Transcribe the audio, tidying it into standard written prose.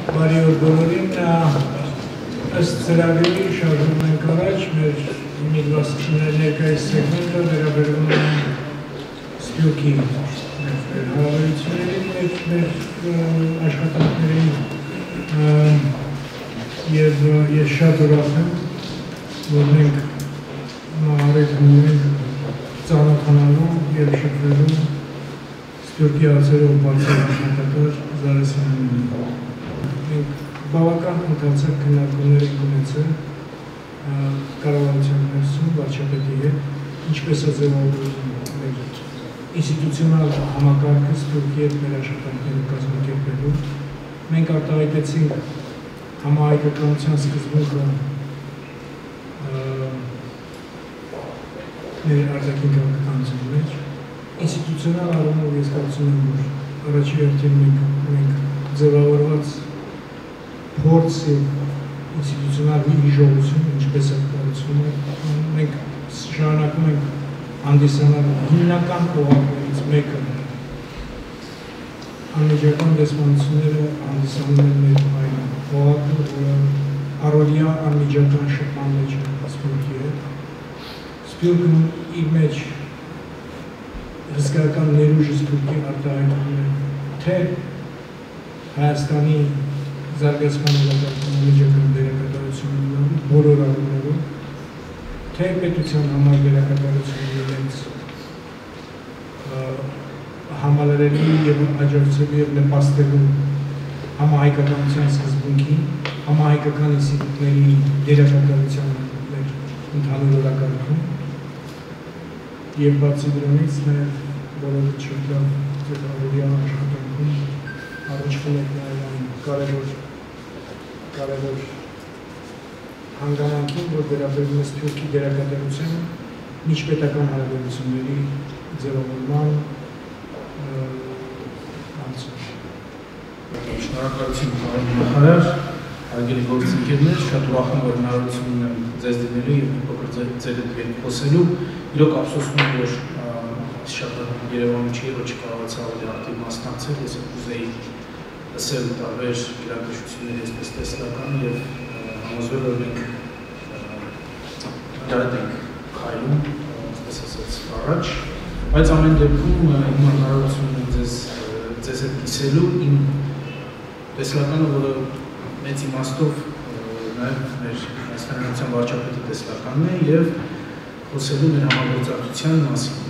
Բարի օր բոլորին, ըստ ծրագրի շարժվում ենք առաջ, մեր ներկայիս սեգմենտը վերաբերվում է Սփյուռքի հարաբերություններին, մեր աշխատանքներին և ես շատ ուրախ եմ, որ մենք առիթում ենք ծանոթանալու և շփվելու Սփյուռքի հարցերով բարձր աշխատակար Զարեսյանին։ Մենք բավական ընդհանրացած քննարկումներ ենք ունեցել կառավարության ներսում վարչապետի հետ, ինչպես է ձևավորվում մեր ինստիտուցիոնալ համակարգը Սփյուռքի հետ մեր աշխատանքները կազմակերպելու։ Մենք արտահայտեցինք համահայկականության սկզբունքը մեր արտաքին քաղաքականության մեջ։ Ինստիտուցիոնալ առումով ես կարծում եմ, որ առաջի հերթին մենք ձևավորված փորձ և ինստիտուցիոնալ մի հիշողություն, ինչպես է կառուցվում է, մենք շարունակում ենք հանդիսանալ հիմնական օղակներից մեկը անմիջական դեսպանությունները հանդիսանում են մեր այն օղակը, որը առօրյա անմիջական շփման մեջ է Սփյուռքի հետ։ Սփյուռքն իր մեջ հսկայական ներուժը Սփյուռքի արտահայտվում է թե Հայաստանի զարգացման նկատմամբ անմիջական դերակատարություն ունենալու բոլոր առումներով, թե պետության համար դերակատարություն իրենց համալրելու և աջակցելու և նպաստելու համահայկականության սկզբունքին, համահայկական ինստիտուտների դերակատարության մեր ընդհանուր օրակարգում և բացի դրանից նաև բոլորը շատ լավ ձևավորյալ աշխատանքում առնչվում եք նաև այն կարևոր հանգամանքին, որ վերաբերում է Սփյուռքի դերակատարությանը միջպետական հարաբերությունների ձևավորման հարցում։ Շնորհակալություն պարոն նախարար, հարգելի գործընկերներ, շատ ուրախ եմ, որ հնարավորություն ունեմ ձեզ դիմելու և մի փոքր ձեր հետ խոսելու։ Իրոք ափսոսում եմ, որ շատ Երևանում չի, որ չկարողացա ավելի ակտիվ մասնակցել, ես ուզեի լսել տարբեր գերակշռությունների այսպես տեսլական և համոզվել, որ մենք իրար ենք քայլում, այսպես ասած, առաջ, բայց ամեն դեպքում իմ հնարավորություն ունեմ ձեզ հետ կիսելու իմ տեսլականը, որը մեծ իմաստով նաև մեր Հայաստանի Հանրապետության վարչապետի տեսլականն է և խոսելու մեր համագործակցության մասին։